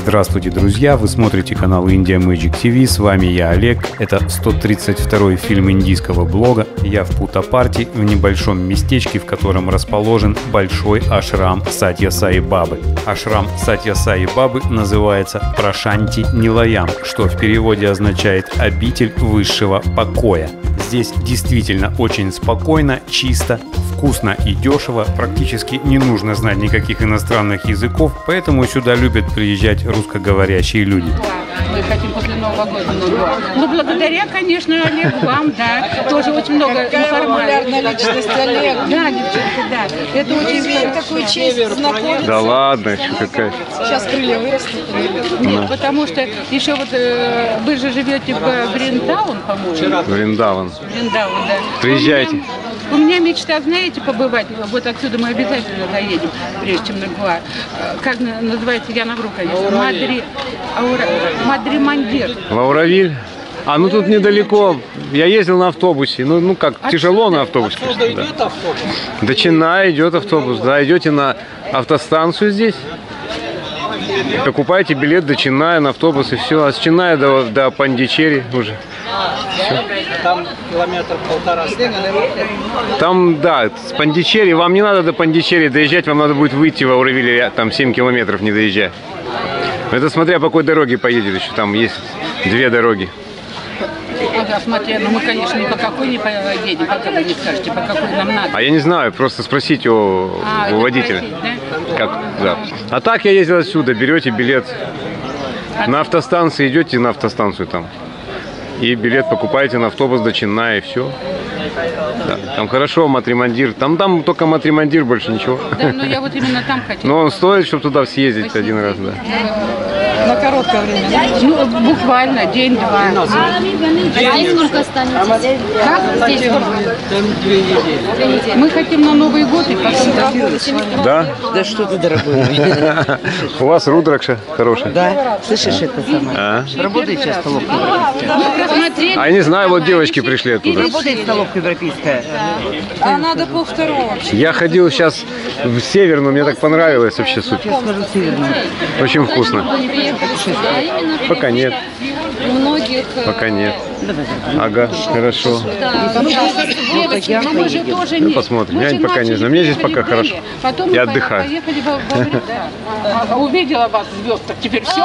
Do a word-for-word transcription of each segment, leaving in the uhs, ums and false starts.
Здравствуйте, друзья! Вы смотрите канал India Magic ти ви, с вами я, Олег. Это сто тридцать второй фильм индийского блога. Я в Путтапарти, в небольшом местечке, в котором расположен большой ашрам Сатья Саи Бабы. Ашрам Сатья Саи Бабы называется Прашанти Нилаям, что в переводе означает «обитель высшего покоя». Здесь действительно очень спокойно, чисто, вкусно и дешево. Практически не нужно знать никаких иностранных языков, поэтому сюда любят приезжать русскоговорящие люди. Мы хотим после Нового года много. Ну, благодаря, конечно, Олег, вам, да. Тоже очень много информации. Личность Олег. Да, девчонки, да. Это очень такую честь знакомиться. Да ладно, еще какая. Сейчас крылья вырастут. Нет, потому что еще вот э, вы же живете в Вриндаван, по-моему. Вриндаван. Вриндаван, да. Приезжайте. У меня, у меня мечта, знаете, побывать. Вот отсюда мы обязательно доедем, прежде чем на Гоа. Как называется, я набру, конечно. Мадри... Аура... Мадри Мандир. Лауравиль? А, ну тут недалеко. Я ездил на автобусе. Ну, ну как, Отсюда? тяжело на автобусе. Отсюда Да. идет автобус? До Ченна идет автобус, да. Идете на автостанцию здесь, покупаете билет до Ченная на автобус и все. А с Ченная до, до Пандичери уже. Там километр полтора. Там, да, с Пандичери. Вам не надо до Пандичери доезжать, вам надо будет выйти в Ауравиле, там семь километров не доезжать. Это смотря по какой дороге поедет еще. Там есть две дороги. Ага, смотри, ну мы, конечно, ни по какой не поедем, пока вы не скажете, по какой нам надо. А я не знаю, просто спросите у, А, у это водителя. спросить, да? Как, да. А так я ездил отсюда, берете билет. На автостанции идете на автостанцию там. И билет покупаете на автобус до Ченна, и все. Да. Там хорошо, Матримандир. Там, там только Матримандир, больше ничего. Да, но я вот именно там хотела. Но он стоит, чтобы туда съездить Спасибо. один раз, да. На короткое время. Ну, буквально день-два. Здесь сколько останетесь? Как? Здесь сколько? Там две недели. Мы хотим на Новый год и потом работать. Да? Да что ты, дорогой? У вас Рудракша хорошая. Да, слышишь это самое? А? Работает сейчас столовка Мы европейская. просмотрели. А я не знаю, вот девочки пришли оттуда. Работает столовка европейская. А надо полвторого. Я ходил сейчас в Северную, мне так понравилось вообще супер. Сейчас скажу северную. Очень вкусно. Пока нет. У многих... э, Пока нет. Ага, хорошо. Девочки, но мы же тоже Ну, нет. посмотрим. Мы Я же пока не начали, знаю. Мне здесь приехали пока в Дели, хорошо. Потом Я мы отдыхаю. поехали во во Ври- да. А, Увидела вас звезд, так теперь все.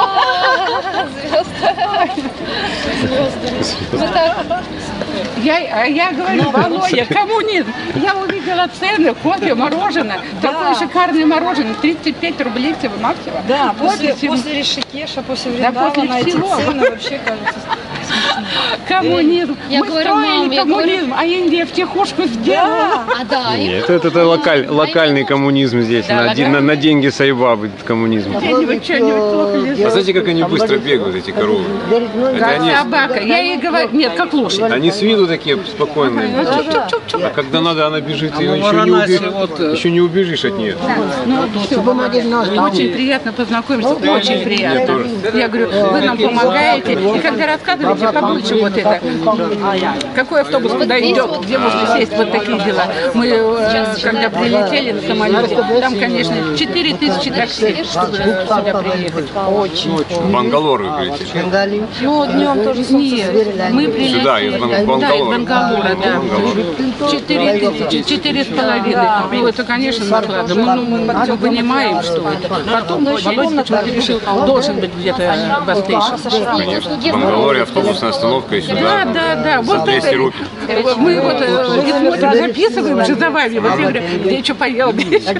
Я, а я говорю, Володя, коммунизм. Я увидела цены, кофе, мороженое. Такое шикарное мороженое. тридцать пять рублей всего максимум. Да, после, всего. после Ришикеша, после Да, Вриндавана после эти всего. цены вообще кажутся. Коммунизм. Я Мы говорю, строили мам, я коммунизм, а Индия втихушку сделала. А, да, и Нет, это, это локаль, локальный коммунизм здесь. Да, на, де- на, на деньги Сайбабы коммунизм. Где-нибудь что-нибудь плохо лежит. А знаете, как они быстро бегают, эти коровы? Это Как они, собака. Я ей говорю, нет, как лошадь. они с виду такие спокойные. А когда надо, она бежит, и еще не, убежишь, еще не убежишь от нее. Ну, всё. Очень приятно познакомиться, очень приятно. тоже. Я говорю, вы нам помогаете. И когда рассказываете побольше вот это, какой автобус куда идет, где можно сесть, вот такие дела. Мы, э, когда прилетели на самолете, там, конечно, четыре тысячи такси, чтобы сюда приехать. Очень. В Бангалор вы говорите? Ну, днем тоже Нет, мы прилетели. Сюда, из Бан- Да, из Бангалора. Бангалора, да. Четыре тысячи, четыре с половиной. Ну, это, конечно, накладно. Мы, ну, мы потом понимаем, что это. Потом Володя почему-то решил, должен быть где-то бастейшн. Конечно. В Бангалоре автобусная остановка и Да, сюда. да, да. Вот двести это. рупий. Мы вот э, и смотрим, записываем же за вами. Вот я говорю, где что поел, где что.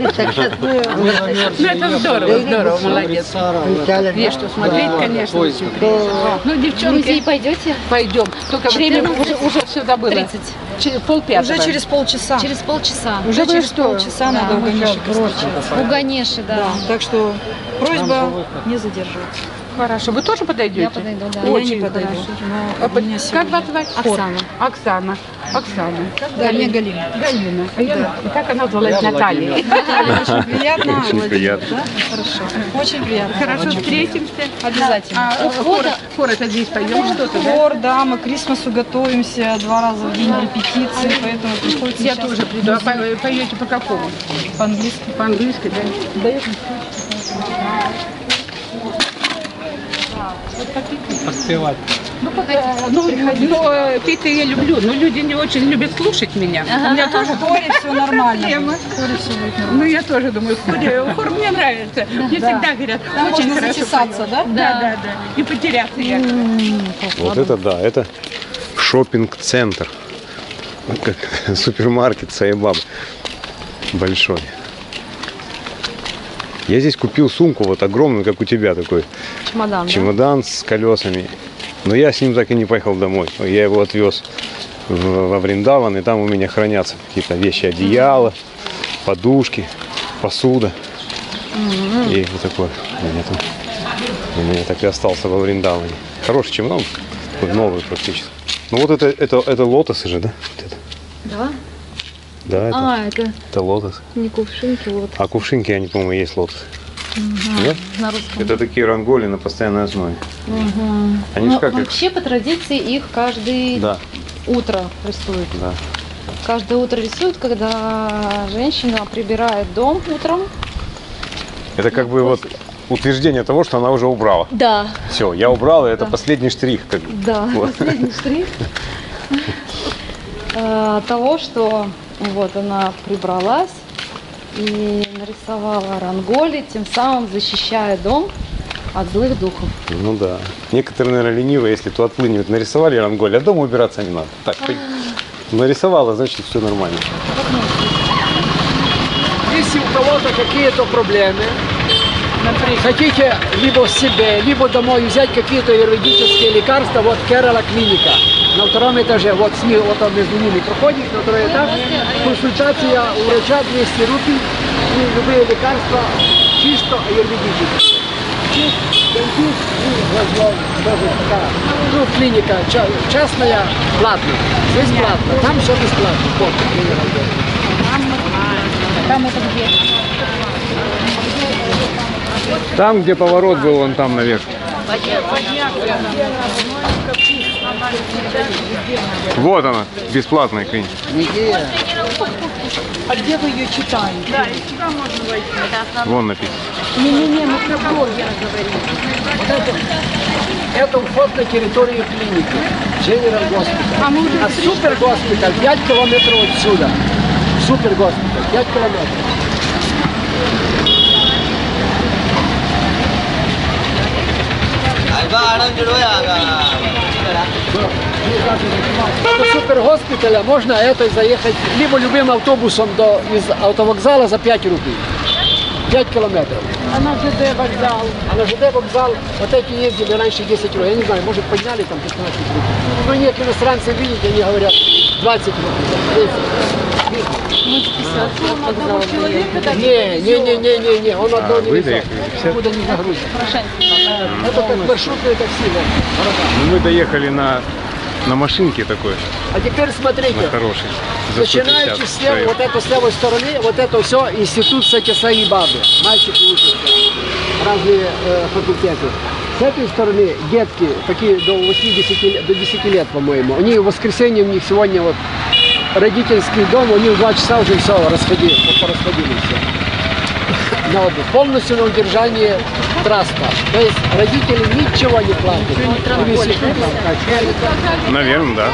Ну, это здорово, здорово, молодец. Есть что смотреть, конечно. очень приятно. Ну, в музей девчонки, пойдете? пойдем. Только время уже, уже все забыли. тридцать. Че- Полпятого. Уже через полчаса. Через полчаса. Уже Вы через что? полчаса надо в Ганешек встречаться. У Ганеши, да. Да, так что просьба не задерживаться. Хорошо. Вы тоже подойдете? Я подойду, да. Я Очень не подойду. хорошо. но А у меня Как сегодня- вас звать? Оксана. Оксана. Оксана. Да, мне Галина. Галина. А я, как она звалась? Наталья. Очень приятно. Очень Владимир, приятно. да? Хорошо. Очень приятно. Хорошо, встретимся. Обязательно. А хор, хор это здесь поем что-то, да? Хор, да, мы к Крисмасу готовимся два раза в день репетиции, поэтому приходится Я сейчас тоже приду. А по- поете по какому? по-английски. По-английски, да? Поспевать. Ну, э, ну, ну, петь я люблю, но люди не очень любят слушать меня. У меня тоже В хоре все нормально. проблема. будет. В хоре все будет нормально. Ну, я тоже думаю, в хоре, хор мне нравится. Мне Да. всегда говорят, Там очень можно хорошо зачесаться, поешь. да? Да, да, да. И потеряться я. Вот это да, это шопинг-центр. Как супермаркет Сайбаб. Большой. Я здесь купил сумку вот огромную, как у тебя такой. Чемодан, Чемодан с колесами. Но я с ним так и не поехал домой. Я его отвез в- во Вриндаван, и там у меня хранятся какие-то вещи, одеяла, подушки, посуда. И вот такой у меня там. У меня так и остался во Вриндаване. Хороший чемодан, такой новый практически. Ну вот это, это, это лотосы же, да? Вот это. да? Да, это, А, это это лотос. не кувшинки, вот. А кувшинки, они, по-моему, есть лотосы. Нет? На русском. Это такие ранголи на постоянной основе. Они Ну, же как их- вообще, по традиции, их каждое Да, утро рисуют. да. Каждое утро рисуют, когда женщина прибирает дом утром. Это как бы вот утверждение того, что она уже убрала. Да, Все, я убрал, и это Да. последний штрих. Как бы. да, Вот. последний штрих э, того, что вот она прибралась и нарисовала ранголи, тем самым защищая дом от злых духов. Ну да. Некоторые, наверное, ленивые, если то отплынивают, нарисовали ранголи, а дома убираться не надо. Так, ты нарисовала, значит, все нормально. Если у кого-то какие-то проблемы, хотите либо себе, либо домой взять какие-то юридические лекарства, вот Керала клиника. На втором этаже, вот с ней, вот там между ними проходишь, на второй этаж, консультация у врача двести рублей, и любые лекарства чисто юридические. Чист, дентист, и возле тоже такая. Ну, клиника ча- частная, платная. Здесь платно, там все бесплатно. Вот, клиника. Там это где? Там, где поворот был, вон там наверх. Вот она, бесплатная клиника. А где вы ее читаете? Вон написано. Не-не-не, мы про блогера говорим. Это вход на территорию клиники. General Hospital. А мы уже А супер госпиталь пять километров отсюда. Супер госпиталь пять километров. До супер госпиталя можно это заехать либо любым автобусом до, из автовокзала за пять рублей. пять километров. А на ЖД вокзал? А на ЖД вокзал вот эти ездили раньше десять рублей. Я не знаю, может подняли там пятнадцать рублей. Но нет, иностранцы, видите, они говорят двадцать рублей. Не, не, не, не, не, не, он одно не вы везет. доехали, все? Никуда не загрузит. Это как маршрутное такси. вот, города. Ну, мы доехали на, на машинке такой, А теперь смотрите. на хорошей. За сто Начинаете пятьдесят слева, стоит. вот это с левой стороны, вот это все институт Сатисаи Бабы. Мальчики учатся, разные э, факультеты. С этой стороны детки, такие до восьмидесяти, лет- до десяти лет, по-моему, они в воскресенье, у них сегодня вот родительский дом, у них в два часа уже все расходили, порасходили все. На отдых. Полностью на удержание траста. То есть родители ничего не платят. Институт там качает. Наверное, да.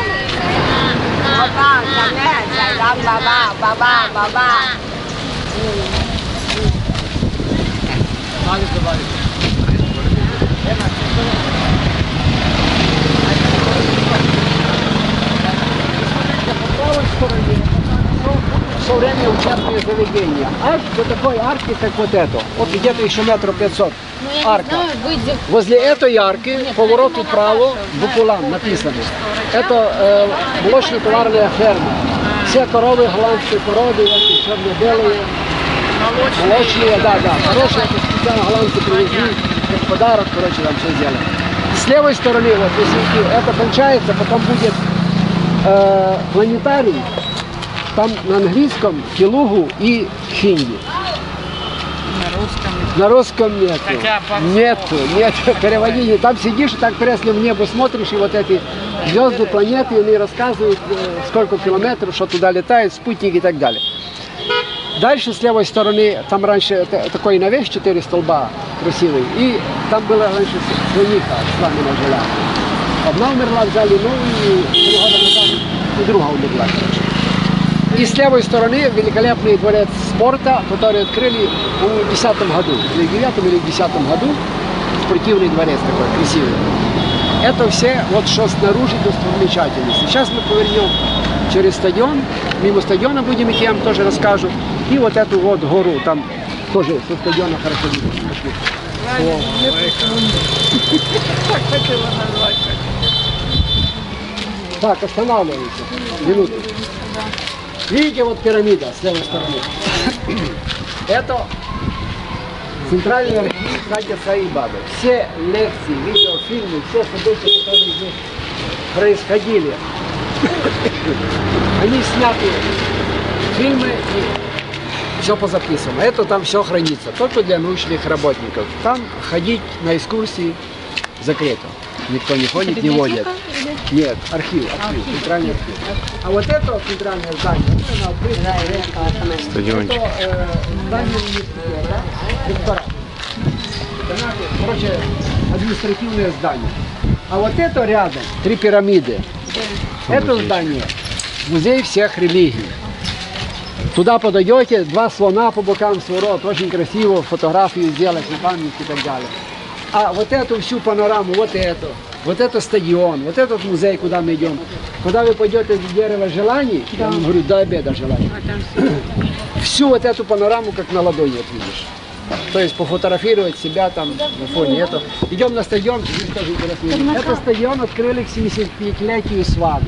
правой стороне все время учебные заведения. Аж до такой арки, как вот это. Вот где-то еще метров пятьсот. Арка. Возле этой арки поворот вправо, Букулан написано. Это э, молочно-товарная ферма. Все коровы голландской породы, эти черно-белые, молочные, да, да, хорошие, это специально голландцы привезли, как подарок, короче, там все сделали. С левой стороны, вот если идти, это кончается, потом будет э, планетарий, там на английском Телугу и хинди. На русском. На русском нету. Хотя по- Нету, нет, переводили. Там сидишь и так пресно в небо смотришь, и вот эти звезды, планеты, они рассказывают, э, сколько километров, что туда летает, спутники и так далее. Дальше с левой стороны, там раньше такой навес, четыре столба красивый. И там была раньше свиньиха с вами жила. Одна умерла, взяли новую, и три года назад и другая умерла. И с левой стороны великолепный дворец спорта, который открыли в десятом году, или в девятом или в десятом году, спортивный дворец такой красивый. Это все, вот что снаружи достопримечательности. Сейчас мы повернем через стадион, мимо стадиона будем идти, я вам тоже расскажу. И вот эту вот гору, там тоже со стадиона хорошо видно. Так, останавливаемся. Минуту. Видите, вот пирамида с левой стороны. Это центральный архив Хадия Саибабы. Все лекции, видеофильмы, все события, которые здесь происходили, они сняты, фильмы и все позаписано. Это там все хранится, только для научных работников. Там ходить на экскурсии закрыто. Никто не ходит, не водит. Нет, архив, архив, центральный архив. А вот это центральное здание, это Стадиончик. Это э, здание университета, ресторан. Короче, административное здание. А вот это рядом, три пирамиды. Это здание музей всех религий. Туда подойдете, два слона по бокам сворот, очень красиво, фотографию сделать, и память и так далее. А вот эту всю панораму, вот эту, вот это стадион, вот этот музей, куда мы идем. Когда вы пойдете в дерево желаний, да. Я вам говорю, до обеда желаний, всю вот эту панораму как на ладони вот видишь. То есть пофотографировать себя там на фоне этого. Идем на стадион, здесь тоже интересно. Это стадион открыли к семидесятипятилетию Сваны.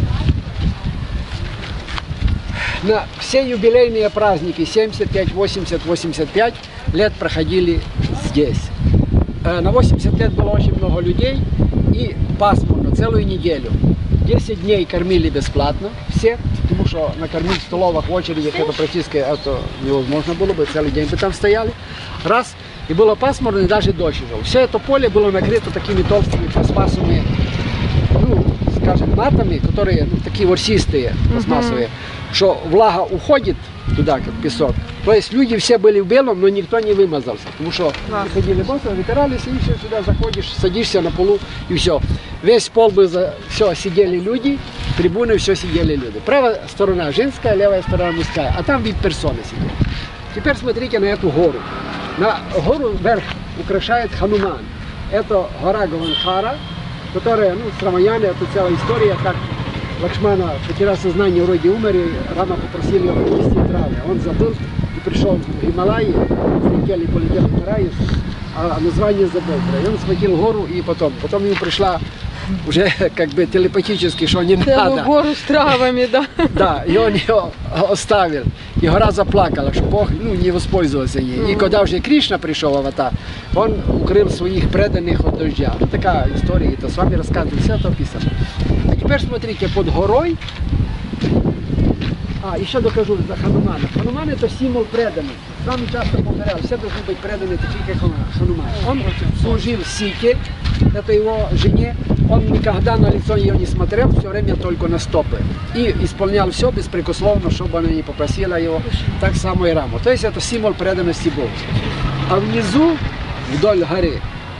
На все юбилейные праздники семьдесят пять, восемьдесят, восемьдесят пять лет проходили здесь. На восемьдесят лет было очень много людей и пасмурно, целую неделю. десять дней кормили бесплатно все, потому что накормить в столовых в очереди, это практически это невозможно было бы, целый день бы там стояли. Раз, и было пасмурно, и даже дождь шел. Все это поле было накрыто такими толстыми пластмассовыми, ну, скажем, матами, которые ну, такие ворсистые, пластмассовые, mm-hmm. что влага уходит туда, как песок. То есть люди все были в белом, но никто не вымазался, потому что wow. ходили боссы, вытирались, и все сюда заходишь, садишься на полу, и все. Весь пол был, за... все, сидели люди, трибуны, все сидели люди. Правая сторона женская, левая сторона мужская, а там вид персоны сидели. Теперь смотрите на эту гору. На гору вверх украшает Хануман. Это гора Гаванхара, которая, ну, с Рамаяна, это целая история, как Лакшмана потерял сознание, вроде умер, и Рама попросили его принести травы. Он забыл и пришел в Гималайи, летели, полетели в рай, а название забыл. И он схватил гору, и потом, потом ему пришла уже как бы телепатически, что не Целую надо. гору с травами, да. Да, и он ее оставил. И гора заплакала, что Бог ну, не воспользовался ей. Mm-hmm. И когда уже Кришна пришел, аватар, он укрыл своих преданных от дождя. Вот такая история, это с вами рассказываю, все это описано. А теперь смотрите, под горой, а, еще докажу за Ханумана. Хануман это символ преданности. С вами часто повторял, все должны быть преданы такие, как Хануман. Он служил Сите, это его жене. Он никогда на лицо ее не смотрел, все время только на стопы. И исполнял все беспрекословно, чтобы она не попросила его. Так само и Раму. То есть это символ преданности Богу. А внизу, вдоль горы,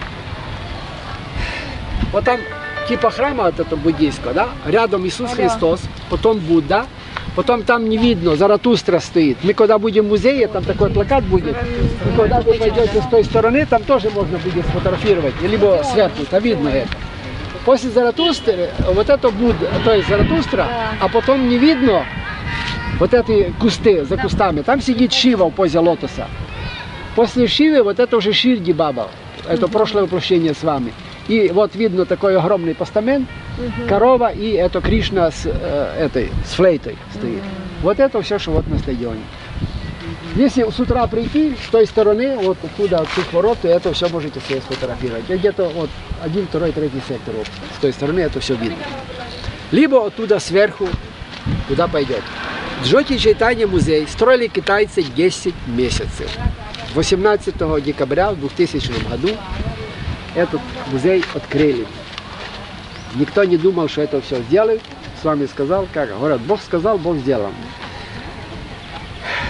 вот там типа храма от этого буддийского, да? Рядом Иисус Христос, потом Будда, потом там не видно, Заратустра стоит. Мы когда будем в музее, там такой плакат будет. И когда вы пойдете с той стороны, там тоже можно будет сфотографировать, либо сверху, там видно это. После Заратустры, вот это Будда, то есть Заратустра, а потом не видно вот эти кусты, за кустами. Там сидит Шива в позе лотоса. После Шивы вот это уже Ширди Баба, это прошлое воплощение с вами. И вот видно такой огромный постамент, корова, и это Кришна с, э, этой, с флейтой стоит. Вот это все, что вот на стадионе. Если с утра прийти с той стороны, вот оттуда, от тех ворот, то это все можете себе сфотографировать. Где-то вот один, второй, третий сектор, вот, с той стороны это все видно. Либо оттуда сверху, куда пойдет. Джоти Чайтанья музей строили китайцы десять месяцев. восемнадцатого декабря в двухтысячном году этот музей открыли. Никто не думал, что это все сделают. С вами сказал, как говорят, Бог сказал, Бог сделал.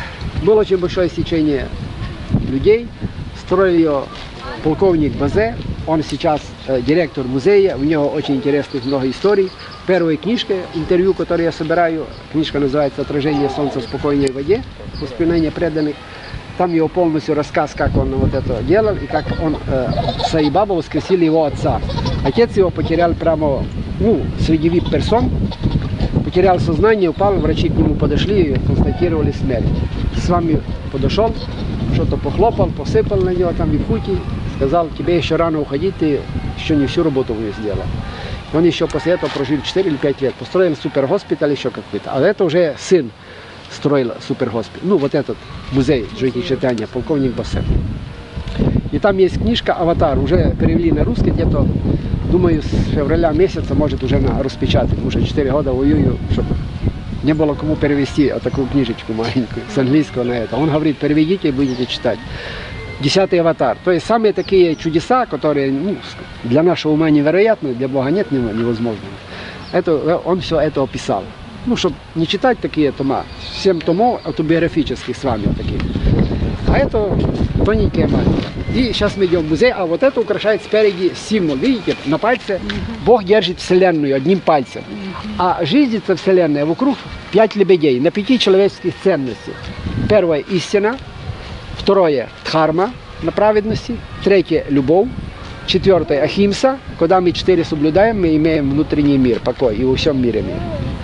Было очень большое стечение людей. Строил ее полковник Базе. Он сейчас э, директор музея. У него очень интересных много историй. Первая книжка, интервью, которую я собираю, книжка называется «Отражение солнца в спокойной воде. Воспоминания преданных». Там его полностью рассказ, как он вот это делал, и как он, э, Саибаба воскресили его отца. Отец его потерял прямо, ну, среди вип-персон, потерял сознание, упал, врачи к нему подошли и констатировали смерть. С вами подошел, что-то похлопал, посыпал на него там випхути, сказал, тебе еще рано уходить, ты еще не всю работу не сделал. Он еще после этого прожил четыре или пять лет, построил супергоспиталь еще какой-то, а это уже сын строил супергоспиталь, ну вот этот музей Джойти Чайтанья, полковник Бассер. И там есть книжка «Аватар», уже перевели на русский где-то, думаю, с февраля месяца, может, уже на распечатать, уже четыре года воюю, чтобы не было кому перевести вот такую книжечку маленькую с английского на это. Он говорит, переведите и будете читать. Десятый аватар. То есть самые такие чудеса, которые, ну, для нашего ума невероятны, для Бога нет невозможного. Это, он все это описал. Ну, чтобы не читать такие тома, семь томов автобиографических с вами вот такие. А это тоненькие маленькие. И сейчас мы идем в музей, а вот это украшает спереди символ. Видите, на пальце Бог держит Вселенную одним пальцем. А жизнится Вселенная вокруг пять лебедей, на пяти человеческих ценностях. Первое – истина. Второе – дхарма, на праведности. Третье – любовь. Четвертое – ахимса. Когда мы четыре соблюдаем, мы имеем внутренний мир, покой, и во всем мире мир.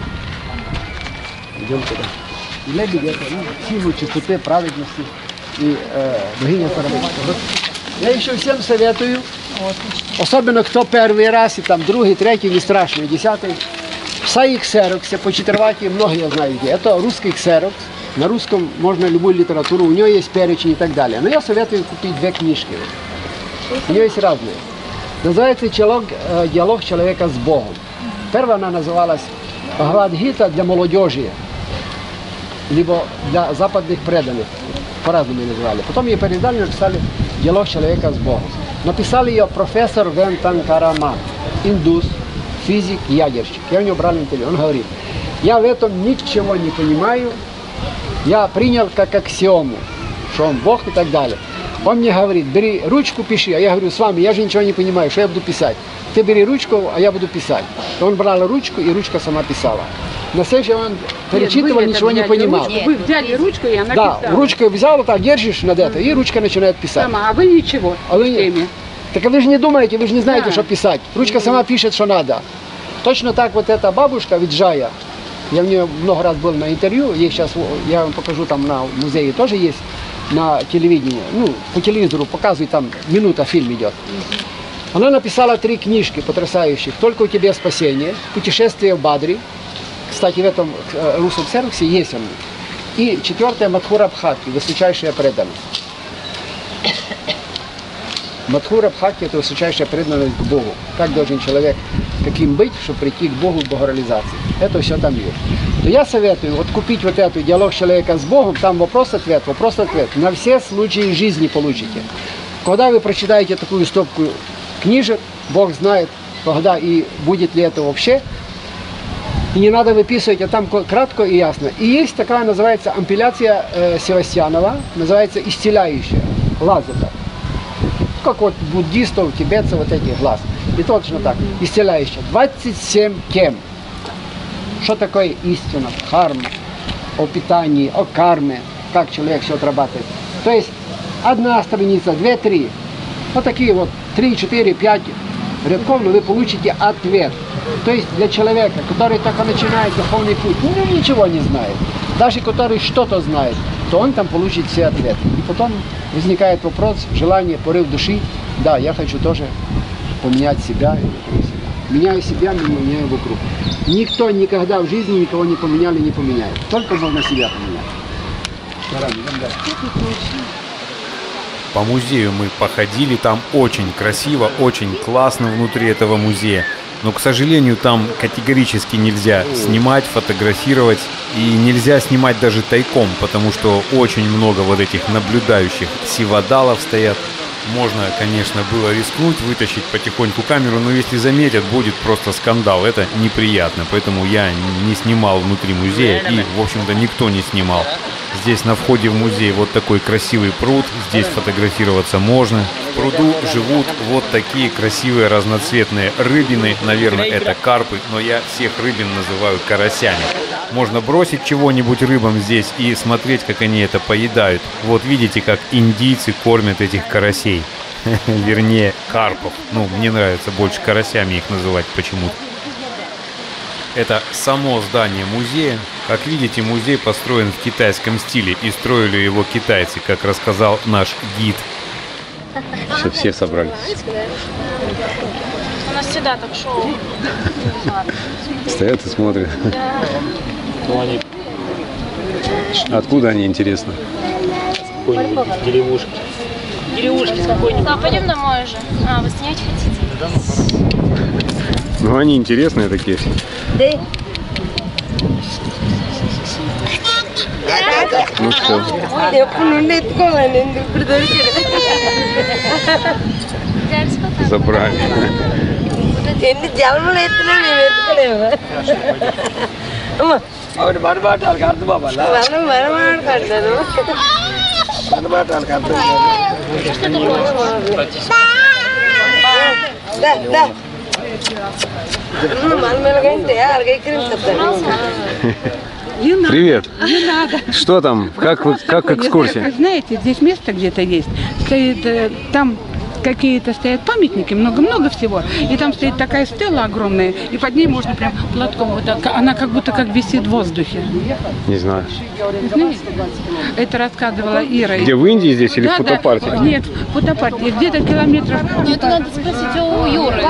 Идем туда. И лебеди – это ну, символ чистоты, праведности и э, богиня Сарабичка. Я еще всем советую, особенно кто первый раз, и там другий, третий, не страшно, десятый. В Саи Ксероксе, по Четерваке, многие знают где. Это русский ксерокс. На русском можно любую литературу, у него есть перечень и так далее. Но я советую купить две книжки. У нее есть разные. Называется «Диалог, диалог человека с Богом». Первая она называлась «Бхагавад-гита для молодежи», либо для западных преданных. По-разному ее называли. Потом ее передали и написали «Диалог человека с Богом». Написал ее профессор Вентанкараман, индус, физик, ядерщик. Я у него брал интервью. Он говорит, я в этом ничего не понимаю, я принял как аксиому, что он Бог и так далее. Он мне говорит, бери ручку, пиши. А я говорю, с вами, я же ничего не понимаю, что я буду писать. Ты бери ручку, а я буду писать. Он брал ручку, и ручка сама писала. На следующий он перечитывал, ничего не понимал. Ручку, вы взяли ручку, и она да, писала. ручку взял, так держишь над это, и ручка начинает писать. Сама, а вы ничего а вы... в теме. Так вы же не думаете, вы же не знаете, да. что писать. Ручка сама пишет, что надо. Точно так вот эта бабушка Виджая, я в нее много раз был на интервью, ей сейчас, я вам покажу, там на музее тоже есть, на телевидении, ну, по телевизору показывают, там минута фильм идет. Она написала три книжки потрясающих. «Только у тебя спасение», «Путешествие в Бадри». Кстати, в этом э, русском сервисе есть он. И четвертое «Мадхура Бхакти», «Высочайшая преданность». Мадхура Бхакти – это высочайшая преданность к Богу. Как должен человек, каким быть, чтобы прийти к Богу в богореализации. Это все там есть. То я советую вот купить вот эту «Диалог человека с Богом», там вопрос-ответ, вопрос-ответ. На все случаи жизни получите. Когда вы прочитаете такую стопку книжек, Бог знает, когда и будет ли это вообще. И не надо выписывать, а там кратко и ясно. И есть такая, называется, ампиляция э, Севастьянова, называется «Исцеляющая», лазерка. Как вот буддистов, тибетцев, вот этих глаз. И точно так, исцеляющая. двадцать семь тем. Что такое истина, дхарма, о питании, о карме, как человек все отрабатывает. То есть одна страница, две, три. Вот такие вот три, четыре, пять рядков, вы получите ответ. То есть для человека, который только начинает духовный путь, ну ничего не знает, даже который что-то знает, то он там получит все ответы. И потом возникает вопрос, желание, порыв души, да, я хочу тоже поменять себя. Меняю себя, меняю вокруг. Никто никогда в жизни никого не поменял и не поменяет. Только можно себя поменять. По музею мы походили, там очень красиво, очень классно внутри этого музея. Но, к сожалению, там категорически нельзя снимать, фотографировать. И нельзя снимать даже тайком, потому что очень много вот этих наблюдающих сивадалов стоят. Можно, конечно, было рискнуть, вытащить потихоньку камеру, но если заметят, будет просто скандал. Это неприятно, поэтому я не снимал внутри музея, и, в общем-то, никто не снимал. Здесь на входе в музей вот такой красивый пруд, здесь фотографироваться можно. В пруду живут вот такие красивые разноцветные рыбины, наверное, это карпы, но я всех рыбин называю карасями. Можно бросить чего-нибудь рыбам здесь и смотреть, как они это поедают. Вот видите, как индийцы кормят этих карасей. Вернее, карпов. Ну, мне нравится больше карасями их называть почему-то. Это само здание музея. Как видите, музей построен в китайском стиле, и строили его китайцы, как рассказал наш гид. Все, все собрались. У нас всегда так шоу. Стоят и смотрят. Откуда они, интересно? Деревушки. Деревушки с какой-нибудь. Да, пойдем домой уже. А, вы снять хотите? Ну, они интересные такие. Да. Ну что? Забрали. Привет. Не надо. Что там? Как, вы, как экскурсия? Вы знаете, здесь место где-то есть. Стоит, э, там какие-то стоят памятники, много-много всего. И там стоит такая стела огромная, и под ней можно прям платком вот так. Она как будто как висит в воздухе. Не знаю. Знаете? Это рассказывала Ира. Где, в Индии здесь или да, в Путапарте? Да. Нет, в Путапарте. Где-то километров. Ну, это надо спросить у Юры.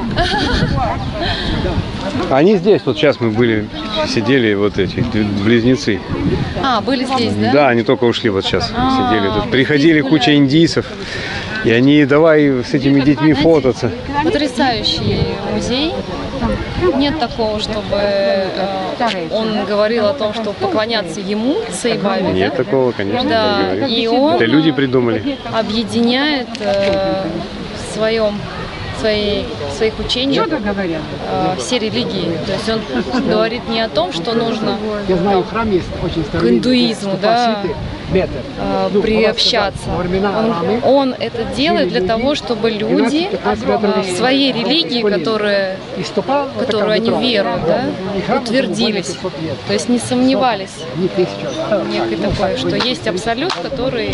Они здесь, вот сейчас мы были, сидели вот эти близнецы. А, были здесь, да? Да, они только ушли вот сейчас, А, сидели тут. Приходили куча индийцев, и они давай с этими детьми фототься. Потрясающий музей. Нет такого, чтобы э, он говорил о том, что поклоняться ему, Сайбабе. Нет да? такого, конечно, Да, не говорит. и он Это люди придумали. объединяет э, в своем своей, своих учениях э, все религии. То есть он говорит не о том, что нужно Я знаю, храм есть очень к старый. индуизму, да, э, приобщаться. Он, он это делает для того, чтобы люди э, в своей религии, которые, в которую они веруют, да, утвердились. То есть не сомневались некое такое, что есть абсолют, который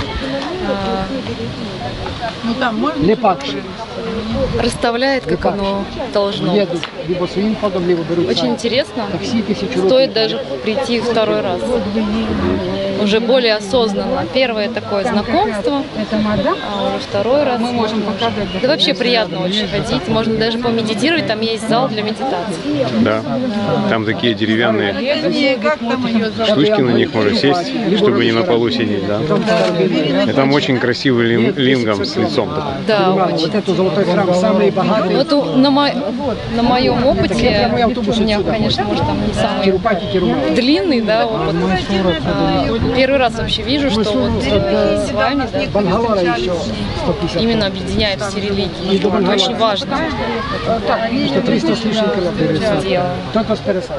Не падший. расставляет, как оно должно быть. Едут либо своим ходом, либо берут Очень сами. интересно. Такси тысячу рублей. Стоит даже прийти второй раз. Уже более осознанно. Первое такое знакомство, а уже второй раз. Мы можем показать. Да вообще приятно очень ходить. Можно даже помедитировать. Там есть зал для медитации. Да. Там такие деревянные штучки, на них можно сесть, чтобы не на полу сидеть. Да. И там очень красивый лин- лингам с лицом. Да, Вот очень. это золотой храм, самый богатый. Вот у- на, мо- на моем опыте, у меня, конечно, может, там не самый Тирупати, Тирумал. длинный, да, опыт. А, Первый раз вообще вижу, что вот э, с вами, да, Бангалора еще сто пятьдесят. именно объединяет все религии. Это очень важно. Что триста с лишним километров. Дело. Только с пересадкой.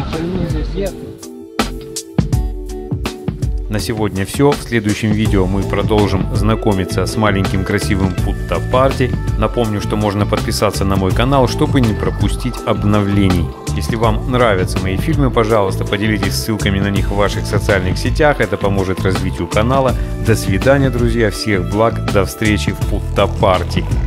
На сегодня все. В следующем видео мы продолжим знакомиться с маленьким красивым Путтапарти. Напомню, что можно подписаться на мой канал, чтобы не пропустить обновлений. Если вам нравятся мои фильмы, пожалуйста, поделитесь ссылками на них в ваших социальных сетях. Это поможет развитию канала. До свидания, друзья. Всех благ. До встречи в Путтапарти.